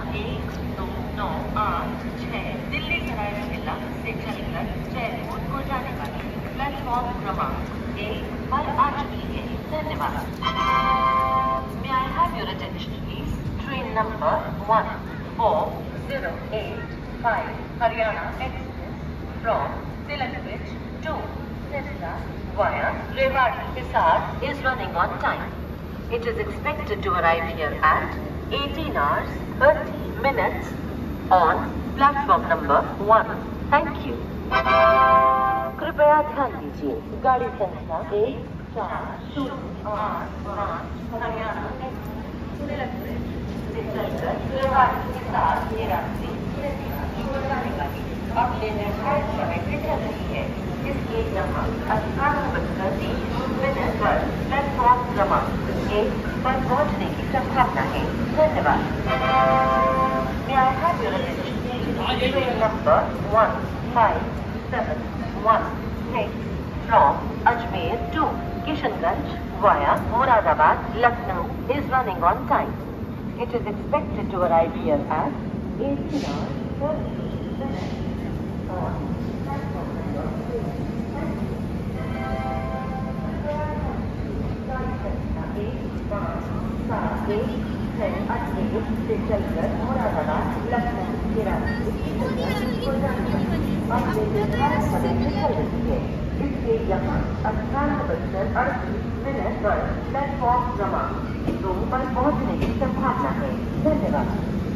12986 दिल्ली सराय रोहिल्ला से चलकर जयपुर को जाने वाली प्लेटफॉर्म क्रमांक 1 पर आ चुकी है। धन्यवाद। May I have your attention please? Train number 14085 Haryana Express from Tilak Bridge to Sirsa via Rewari Hisar is running on time. It is expected to arrive here at 18 hours 30 minutes on platform number 1. Thank you. कृपया ध्यान दीजिए, गाड़ी संख्या 1408 हरियाणा तिलक bridge से चलकर रेवाड़ी के साथ ये रात्रि जाने वाली अपने निर्धारित समय से चल रही है। इसलिए यहाँ 18:30 पर प्लेटफॉर्म क्रमांक 1 पर पहुँचने की संभावना है। धन्यवाद। May I have your attention? Train number 15716 from Ajmer to Kishanganj via Moradabad, Lucknow is running on time. It is expected to arrive here at 18 hours 30 minutes on platform number 2. Ajmer से चलकर मुरादाबाद लखनऊ के रास्ते को जाने वाली अपने निर्धारित समय से चल रही है। इसलिए यहाँ 18:38 पर प्लेटफॉर्म क्रमांक 2 पर पहुँचने की संभावना है। धन्यवाद।